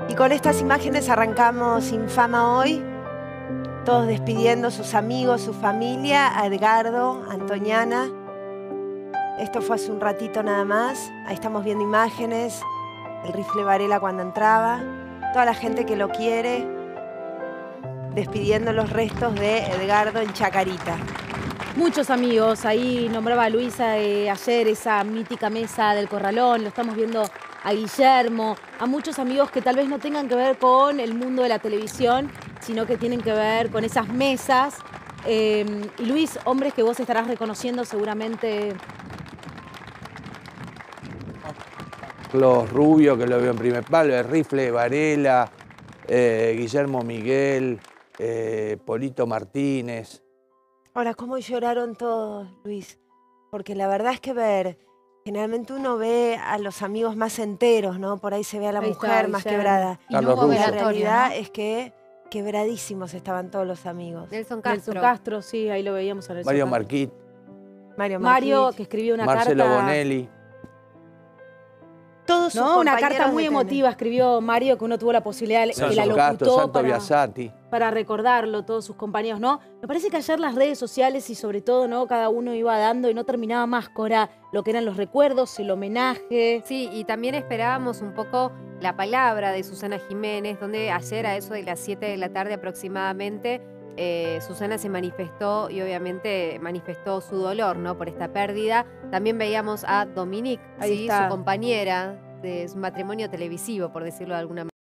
Y con estas imágenes arrancamos Infama hoy, todos despidiendo a sus amigos, su familia, a Edgardo, a Antoniana. Esto fue hace un ratito nada más. Ahí estamos viendo imágenes, el rifle Varela cuando entraba, toda la gente que lo quiere, despidiendo los restos de Edgardo en Chacarita. Muchos amigos, ahí nombraba Luisa ayer esa mítica mesa del Corralón, lo estamos viendo a Guillermo, a muchos amigos que tal vez no tengan que ver con el mundo de la televisión, sino que tienen que ver con esas mesas. Y Luis, hombres que vos estarás reconociendo seguramente. Los Rubio, que lo veo en primer palo, el rifle Varela, Guillermo Miguel, Polito Martínez. Ahora, ¿cómo lloraron todos, Luis? Porque la verdad es que generalmente uno ve a los amigos más enteros, ¿no? Por ahí se ve a la mujer más quebrada. Y no hubo la realidad es que quebradísimos estaban todos los amigos. Nelson Castro, sí, ahí lo veíamos en el Mario Marquit. Mario, que escribió una Marcelo carta. Bonelli. Todos sus Una carta compañeros muy de emotiva escribió Mario, que uno tuvo la posibilidad, que la locutó para recordarlo, todos sus compañeros, ¿no? Me parece que ayer las redes sociales y sobre todo, ¿no? Cada uno iba dando y no terminaba más, Cora, lo que eran los recuerdos, el homenaje. Sí, y también esperábamos un poco la palabra de Susana Jiménez, donde ayer a eso de las 7 de la tarde aproximadamente, Susana se manifestó y obviamente manifestó su dolor, ¿no? Por esta pérdida. También veíamos a Dominique, ¿sí? Su compañera de su matrimonio televisivo, por decirlo de alguna manera.